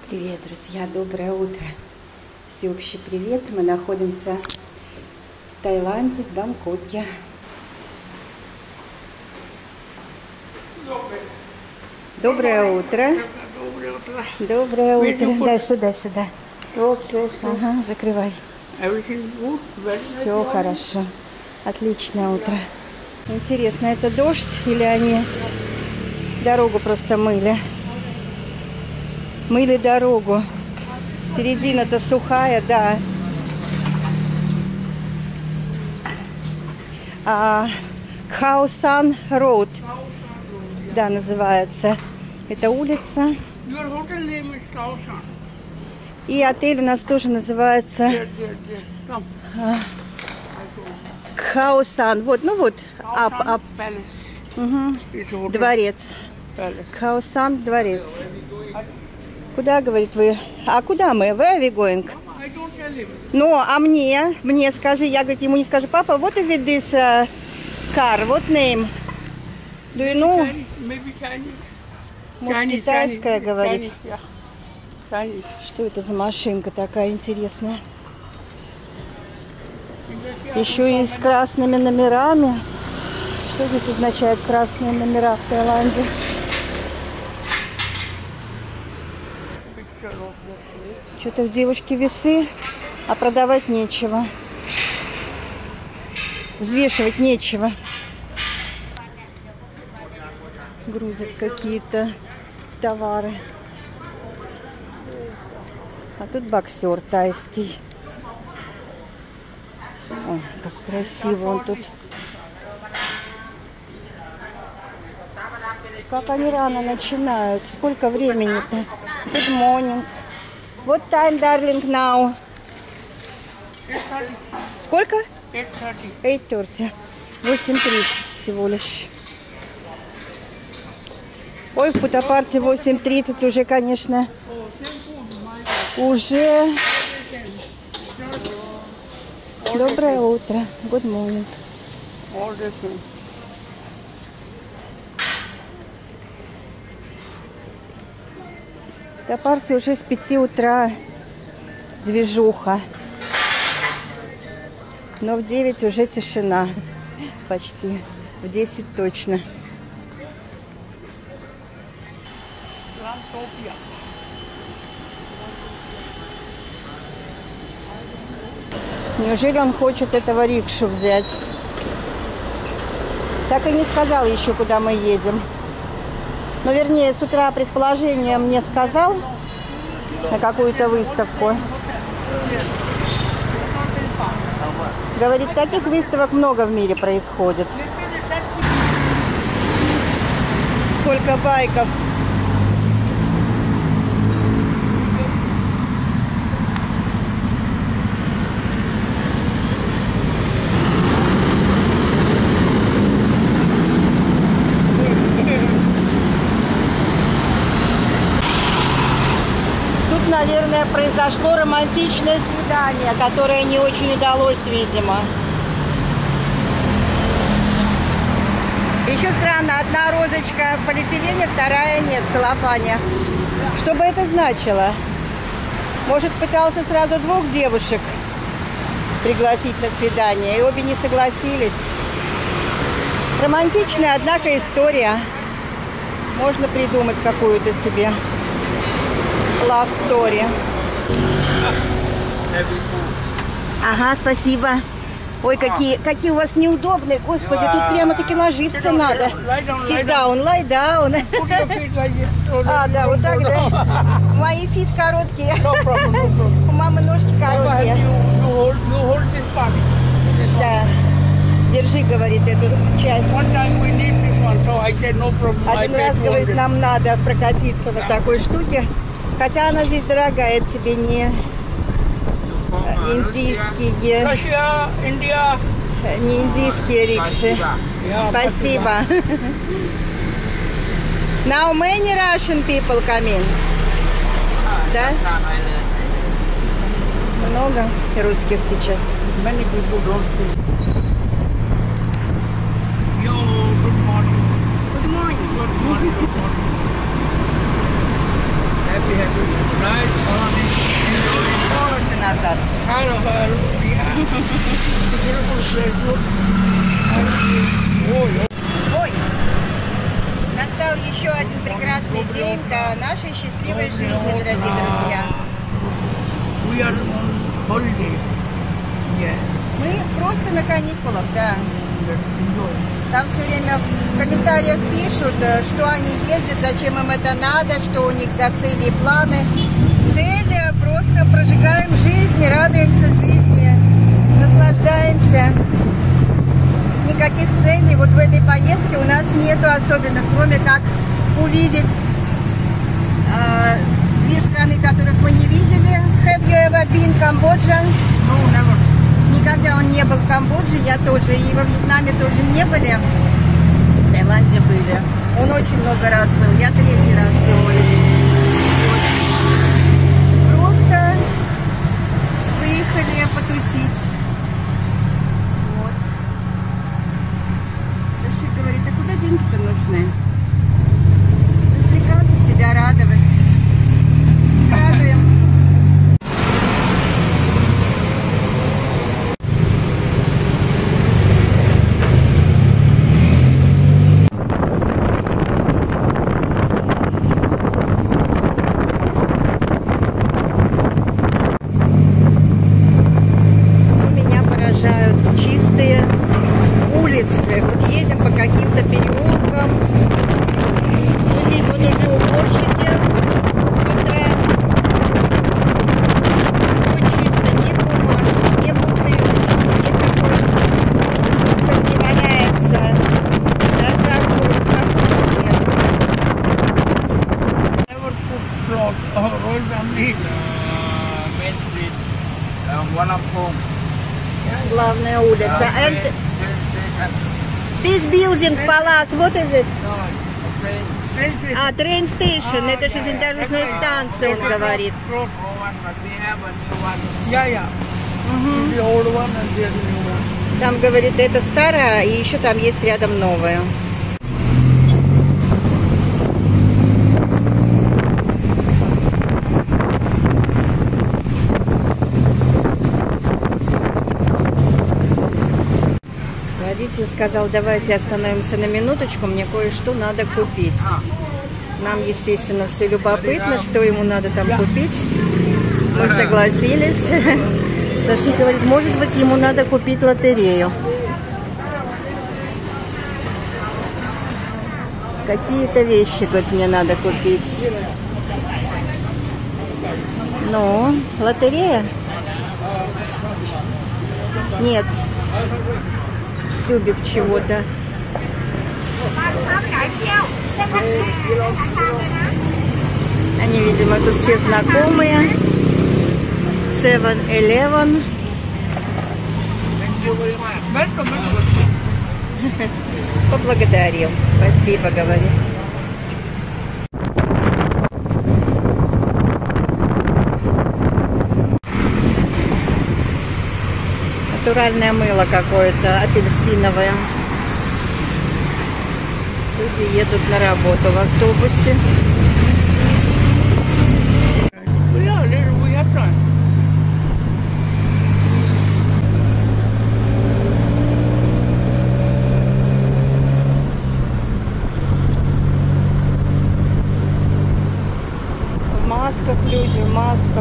Привет, друзья, доброе утро. Всеобщий привет. Мы находимся в Таиланде, в Бангкоке. Доброе утро. Доброе утро. Дай сюда. Ага, закрывай. Все хорошо. Отличное утро. Интересно, это дождь или они дорогу просто мыли? Мыли дорогу. Середина-то сухая, да. Khao San Road, да, называется. Это улица. И отель у нас тоже называется Khao San. Вот, ну вот, ап. Угу. Дворец. Khao San дворец. Куда, говорит, вы? А куда мы? Where are we going? Ну, а мне скажи, я, говорит, ему не скажу, папа, what is it this car? What name? Do you know? Может, китайская, говорит. Что это за машинка такая интересная? Еще и с красными номерами. Что здесь означает красные номера в Таиланде? Что-то у девушки весы, а продавать нечего. Взвешивать нечего. Грузят какие-то товары. А тут боксер тайский. О, как красиво он тут. Как они рано начинают. Сколько времени-то? Good morning. What time, darling, now? 8:30. Сколько? 8:30. 8:30. 8:30 всего лишь. Ой, в Путапарте 8:30 уже, конечно, уже... Доброе утро. Good morning. В Путапарте уже с 5 утра движуха. Но в 9 уже тишина. Почти. В 10 точно. Неужели он хочет этого рикшу взять? Так и не сказал еще, куда мы едем. Ну, вернее, с утра предположение мне сказал на какую-то выставку. Говорит, таких выставок много в мире происходит. Сколько байков. Наверное, произошло романтичное свидание, которое не очень удалось, видимо. Еще странно, одна розочка в полиэтилене, вторая нет, в целлофане. Что бы это значило? Может, пытался сразу двух девушек пригласить на свидание, и обе не согласились. Романтичная, однако, история. Можно придумать какую-то себе. Love story. Ага, спасибо. Ой, какие у вас неудобные. Господи, тут прямо-таки ложиться надо. Sit down, lie down. А, да, вот так, да. Мои фит короткие. У мамы ножки короткие. Да. Держи, говорит, эту часть. Один раз, говорит, нам надо прокатиться на такой штуке. Хотя она здесь дорогая, это тебе не индийские, не индийские рикши. Спасибо. Now many Russian people come in. Да? Много русских сейчас. Many people don't speak. Yo, good morning. Good morning. Good morning. Good morning. Happy. Nice сегодняшний день до нашей счастливой жизни, дорогие друзья. We are on holiday. Yeah. Мы просто на каникулах, да. Let's enjoy. Там все время в комментариях пишут, что они ездят, зачем им это надо, что у них за цели и планы. Цель – просто прожигаем жизнь, радуемся жизни, наслаждаемся. Никаких целей вот в этой поездке у нас нету особенно, кроме как увидеть две страны, которых мы не видели. Have you ever been Cambodia? No, never. Никогда он не был в Камбодже, я тоже, и во Вьетнаме тоже не были, в Таиланде были. Он очень много раз был, я 3-й раз всего лишь. Просто выехали потусить. Вот. Саша говорит, а куда деньги-то нужны? Развлекаться, себя радовать. Радуем. Главная улица. And this building, palace, what is it? А, train station. Это же железнодорожная станция, он говорит. The old one and the new one. Там, говорит, это старая, и еще там есть рядом новая. Водитель сказал, давайте остановимся на минуточку, мне кое-что надо купить. Нам, естественно, все любопытно, что ему надо там купить. Мы согласились. Саша говорит, может быть, ему надо купить лотерею. Какие-то вещи, говорит, мне надо купить. Ну, лотерея? Нет. Тюбик чего-то. Они, видимо, тут все знакомые. 7-Eleven. Поблагодарил. Спасибо, говорит. Натуральное мыло какое-то, апельсиновое. Люди едут на работу в автобусе. В масках люди, в масках.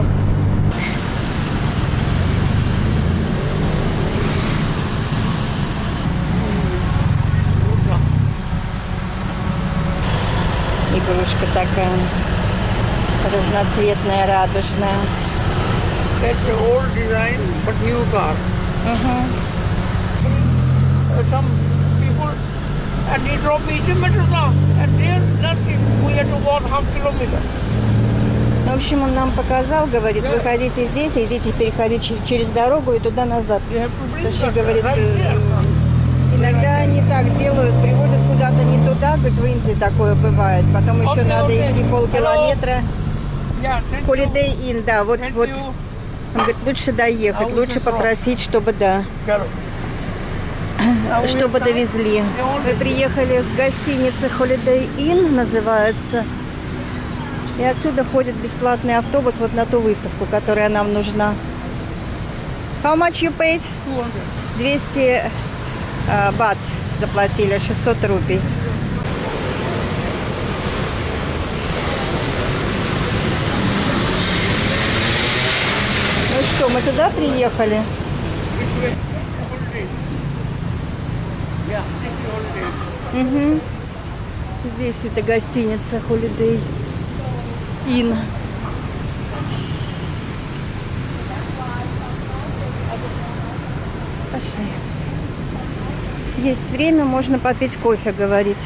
Игрушка такая разноцветная, радужная. That's the old design, but new car. Some people, and they drop each meter down, and there nothing. We had to walk half kilometer. В общем, он нам показал, говорит, выходите здесь, идите переходить через дорогу и туда-назад. Саша говорит, иногда они так делают, привозят куда-то не туда, говорит, в Индии такое бывает. Потом еще надо идти полкилометра. Holiday Inn, да, вот. Он говорит, лучше доехать, лучше попросить, чтобы, да, чтобы довезли. Мы приехали в гостиницу Holiday Inn, называется. И отсюда ходит бесплатный автобус вот на ту выставку, которая нам нужна. How much you paid? 200 бат заплатили, 600 рупий. что, мы туда приехали? Угу. Здесь это гостиница Holiday Inn. Пошли. Есть время, можно попить кофе, говорит.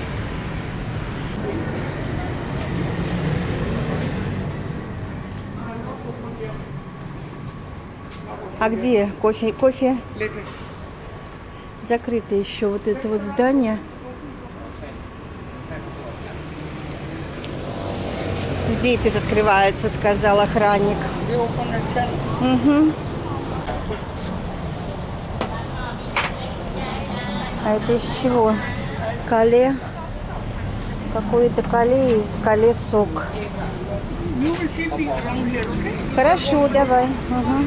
А где кофе? Кофе закрыто еще вот это вот здание. В 10 открывается, сказал охранник. Угу. А это из чего? Кале. Какое-то кале из кале сок. Хорошо, давай. Угу.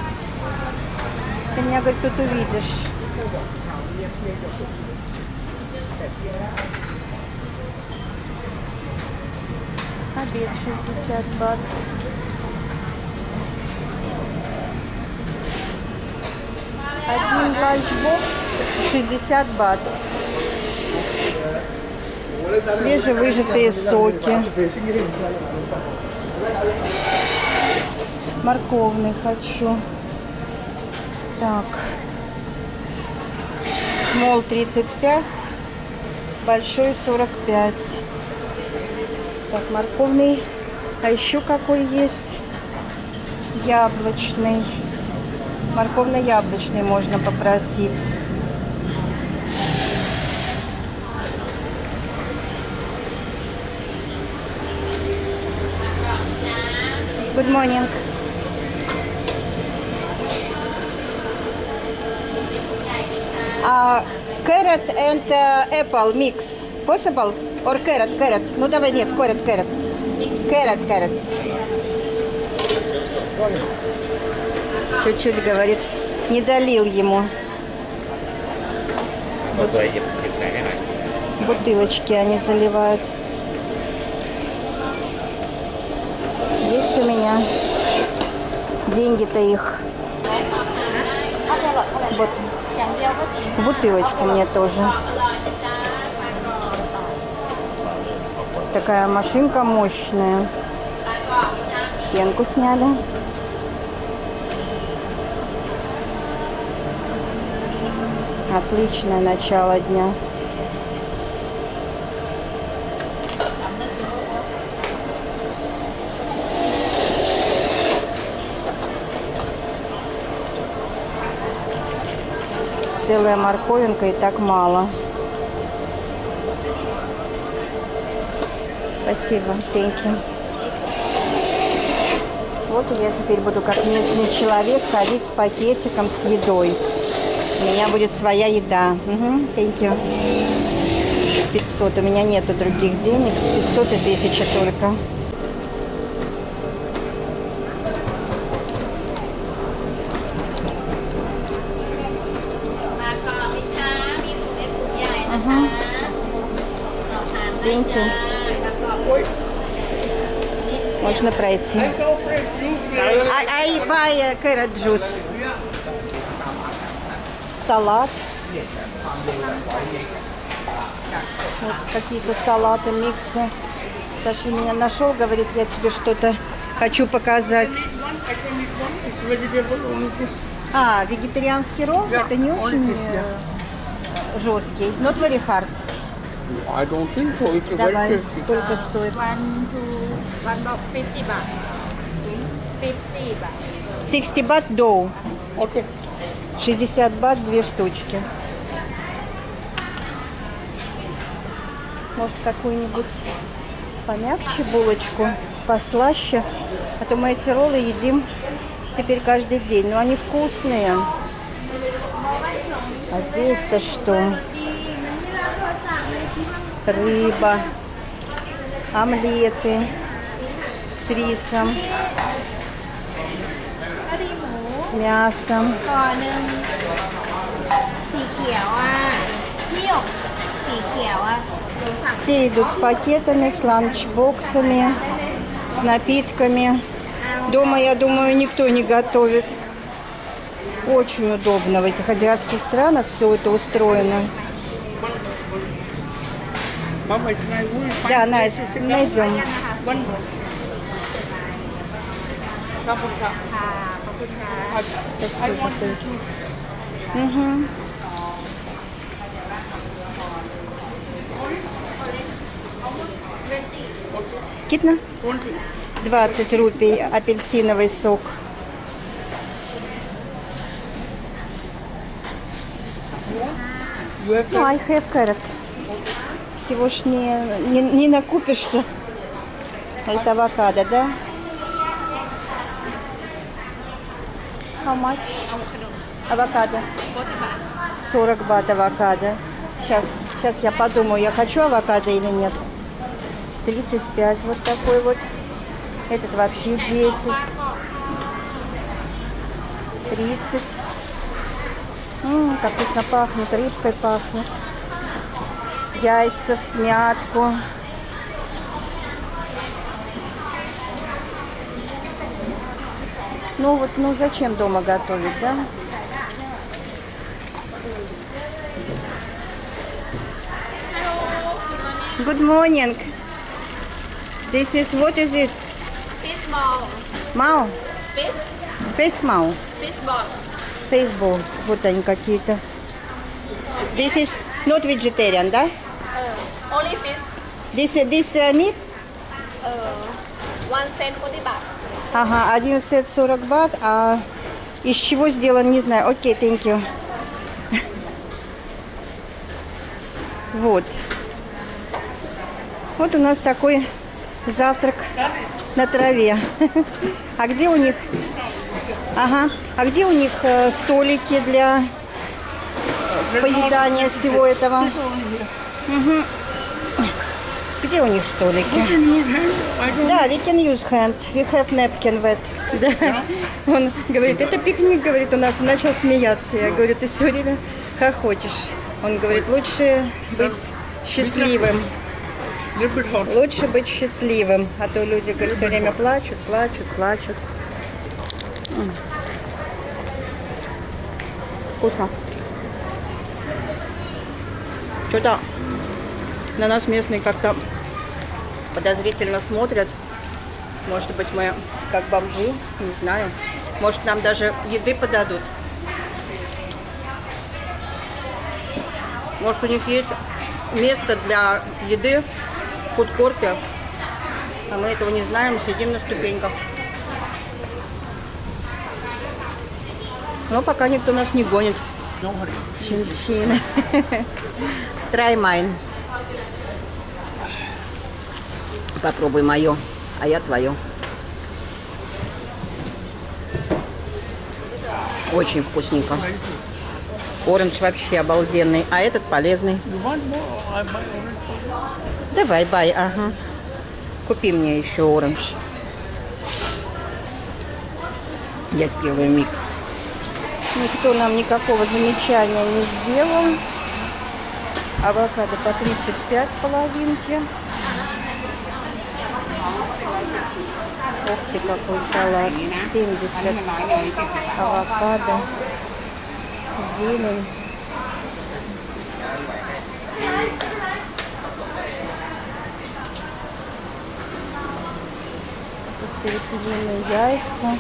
Ты меня, говорит, тут увидишь. Обед 60 бат. Один ланчбокс 60 бат. Свежевыжатые соки. Морковный хочу. Так. Смол 35, большой 45. Так, морковный. А еще какой есть? Яблочный. Морковно-яблочный можно попросить. Good morning. Carrot and apple mix. Possible? Or carrot? Ну давай, нет, carrot. Carrot. Чуть-чуть, говорит, не долил ему. Бутылочки они заливают. Есть у меня деньги-то их. Вот. Бутылочку мне тоже. Такая машинка мощная. Пенку сняли. Отличное начало дня. Целая морковинка и так мало. Спасибо, thank you. Вот я теперь буду как местный человек ходить с пакетиком с едой. У меня будет своя еда. Thank you. 500. У меня нету других денег. 500 и 1000 только. Thank you. Можно пройти. I buy carrot juice. Салат. Вот какие-то салаты, миксы. Саша меня нашел, говорит, я тебе что-то хочу показать. А, вегетарианский ролл, это не очень жесткий. Not very hard. I don't think so. It's Давай, very сколько стоит? 50 baht. 50 baht. 60 бат доу. Okay. 60 бат, 2 штучки. Может, какую-нибудь помягче булочку, послаще. А то мы эти роллы едим теперь каждый день. Но они вкусные. А здесь-то что? Рыба, омлеты с рисом, с мясом. Все идут с пакетами, с ланчбоксами, с напитками. Дома, я думаю, никто не готовит. Очень удобно в этих азиатских странах все это устроено. Да, найдем. Угу. Китна? 20 рупий апельсиновый сок. Ну, I have carrot. Всего ж не накупишься. Это авокадо, да? How much? Авокадо. 40 бат авокадо. Сейчас я подумаю, я хочу авокадо или нет. 35 вот такой вот. Этот вообще 10. 30. Как вкусно пахнет, рыбкой пахнет. Яйца в смятку. Ну вот, ну зачем дома готовить, да? Good morning. This is, what is it? Fish ball. Mao? Fish. Fish mao. Fish ball. Baseball. Вот они какие-то. This is not vegetarian, да? Only fish. This meat? 1 cent 40 baht. Ага, 1 сет 40 бат. А из чего сделан, не знаю. Окей, thank you. Вот. Вот у нас такой завтрак на траве. А где у них? Ага. А где у них столики для поедания всего этого? Угу. Где у них столики? Да, we can use hand. We have napkin wet. Да. Он говорит, это пикник, говорит, у нас. И начал смеяться. Я говорю, ты все время хохочешь. Он говорит, лучше быть счастливым. Лучше быть счастливым. А то люди, говорят, все время плачут, плачут, плачут. Вкусно. Что-то на нас местные как-то подозрительно смотрят. Может быть, мы как бомжи, не знаю. Может, нам даже еды подадут. Может, у них есть место для еды в фудкорте, а мы этого не знаем, сидим на ступеньках. Но пока никто нас не гонит. Чин-чин. Try mine. Попробуй мое, а я твое. Очень вкусненько. Оранж вообще обалденный, а этот полезный. Давай, бай, ага. Купи мне еще оранж. Я сделаю микс. Никто нам никакого замечания не сделал. Авокадо по 35 половинки. Ух ты, какой салат. 70 авокадо. Зелень. Тут перепелиные яйца.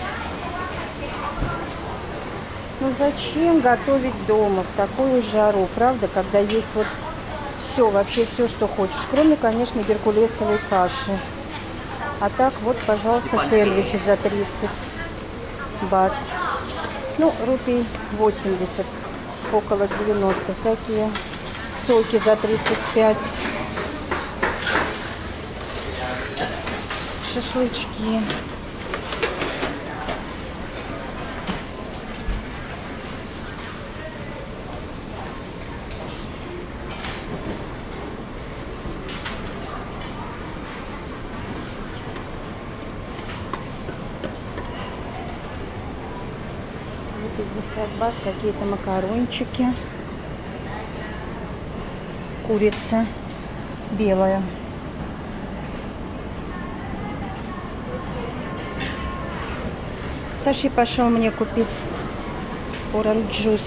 Ну зачем готовить дома в такую жару, правда, когда есть вот все, вообще все, что хочешь. Кроме, конечно, геркулесовой каши. А так вот, пожалуйста, сэндвичи за 30 бат. Ну, рупий 80, около 90. Всякие соки за 35. Шашлычки. За 50 бат какие-то макарончики. Курица белая. Саши пошел мне купить оранж-джус.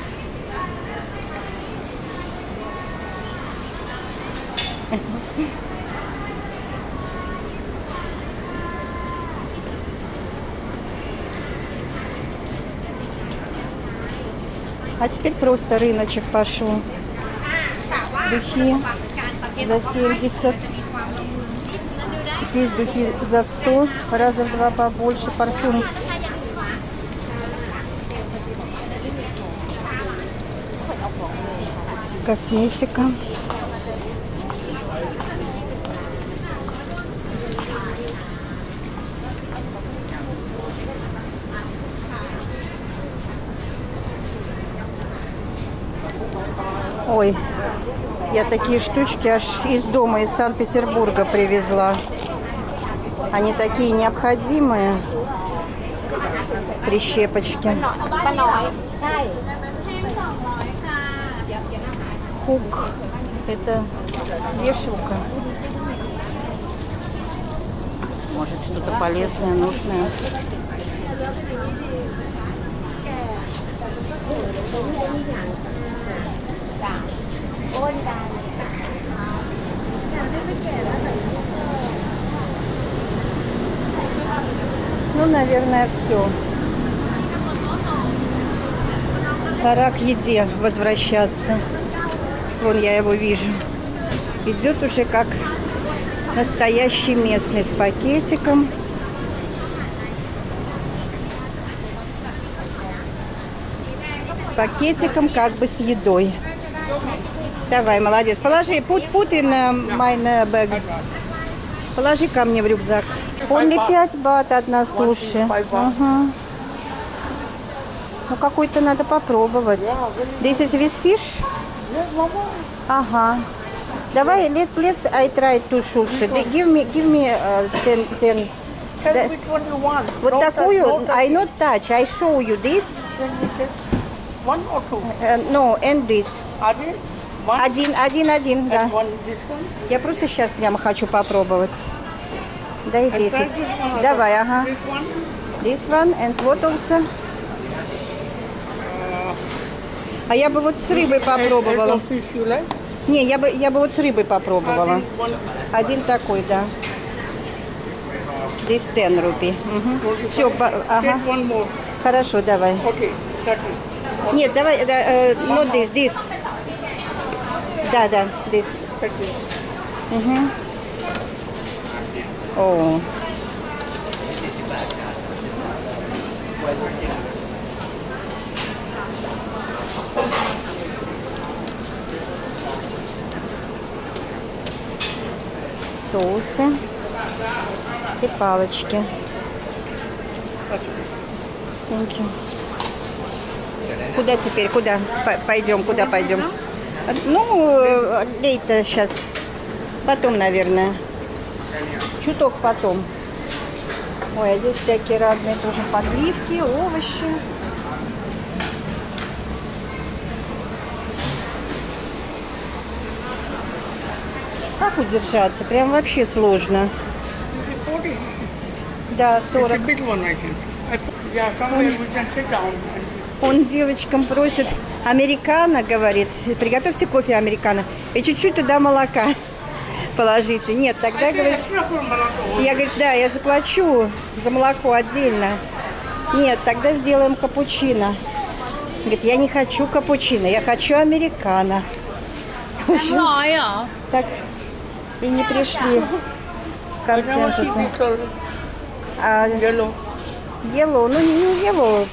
А теперь просто рыночек пошел. Духи за 70. Здесь духи за 100, раза в 2 побольше. Парфюм. Косметика. Ой, я такие штучки аж из дома, из Санкт-Петербурга привезла. Они такие необходимые. Прищепочки. Хук. Это вешалка. Может, что-то полезное, нужное. Ну, наверное, все. Пора к еде возвращаться. Вон я его вижу. Идет уже как настоящий местный с пакетиком. С пакетиком, как бы с едой. Давай, молодец. Положи, put in my bag. Положи ко мне в рюкзак. Only 5 бат одна суши. Угу. Ну, какой-то надо попробовать. This is with fish? Ага. Давай, let's I try two sushi. Give me 10. Вот такую, I not touch. I show you this. One or two? No, and this. Один? Один, да. And one, this one? Я просто сейчас прямо хочу попробовать. Дай 10. Давай, ага. This one? This one and what also? А я бы вот с рыбой попробовала. Fish you like? Не, я бы вот с рыбой попробовала. Один такой, да. This 10 рупий. Угу. Все, ага. Take one more. Хорошо, давай. Okay, second. Нет, давай, not this. Да, this. Угу. О. Соусы и палочки. Thank you. Куда теперь? Куда пойдем? Куда пойдем? Ну, лейто сейчас. Потом, наверное. Чуток потом. Ой, а здесь всякие разные тоже подливки, овощи. Как удержаться? Прям вообще сложно. Да, 40. Он девочкам просит американо, говорит, приготовьте кофе американо и чуть-чуть туда молока положите. Нет, тогда, говорит, я, говорит, да, я заплачу за молоко отдельно. Нет, тогда сделаем капучино. Говорит, я не хочу капучино, я хочу американо. Так и не пришли к консенсусу. А, yellow, ну не yellow.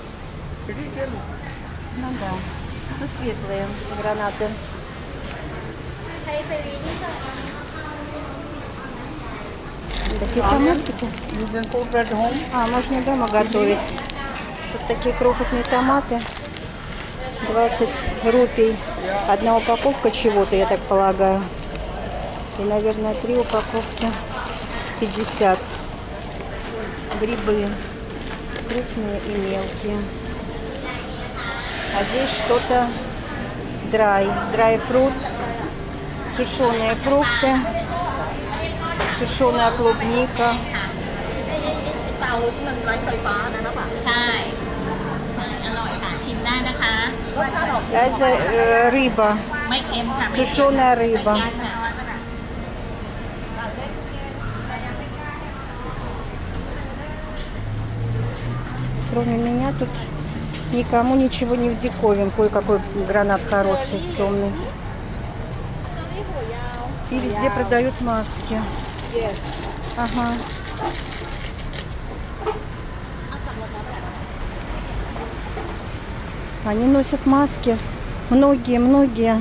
Ну да, ну светлые гранаты. Такие томатики. А, можно дома готовить. Вот такие крохотные томаты. 20 рупий. Одна упаковка чего-то, я так полагаю. И, наверное, 3 упаковки. 50. Грибы. Крупные и мелкие. А здесь что-то драй-фрукт. Сушеные фрукты. Сушеная клубника. าที่มันไร้ไฟฟ้านั่นนะป่ะใช่ใช่อร่อยค่ะชิมได้นะคะรสชาติออก Это рыба, ไม่เค็มค่ะไม่เค็ม сушеная рыба. ไม่เค็มค่ะ Кроме меня тут никому ничего не в диковинку. Ой, какой гранат хороший, темный. И везде продают маски. Ага. Они носят маски. Многие.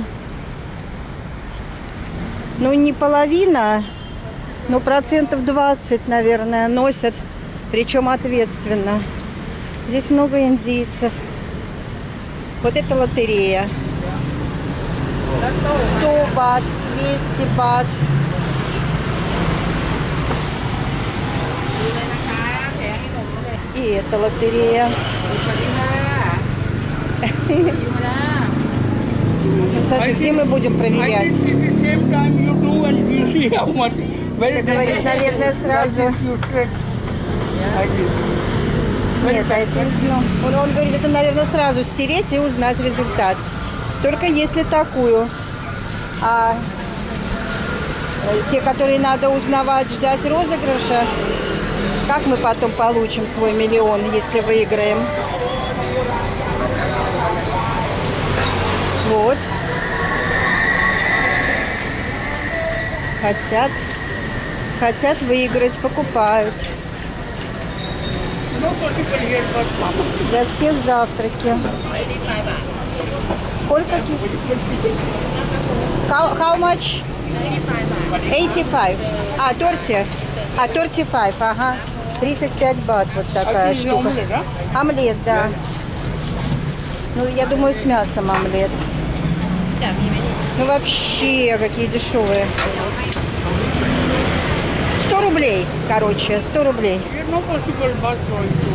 Ну, не половина, но процентов 20, наверное, носят. Причем ответственно. Здесь много индийцев. Вот это лотерея. 100 бат, 200 бат. И это лотерея. Ну, Саша, где мы будем проверять? Это говорит, наверное, сразу. Нет, а это, ну, он говорит, это, наверное, сразу стереть и узнать результат. Только если такую. А те, которые надо узнавать, ждать розыгрыша, как мы потом получим свой миллион, если выиграем? Вот. Хотят выиграть, покупают. Для всех завтраки. Сколько? How much? 85. А, 30. 35, ага. 35 бат вот такая штука. Омлет, да. Ну, я думаю, с мясом омлет. Ну, вообще, какие дешевые. 100 рублей, короче, 100 рублей.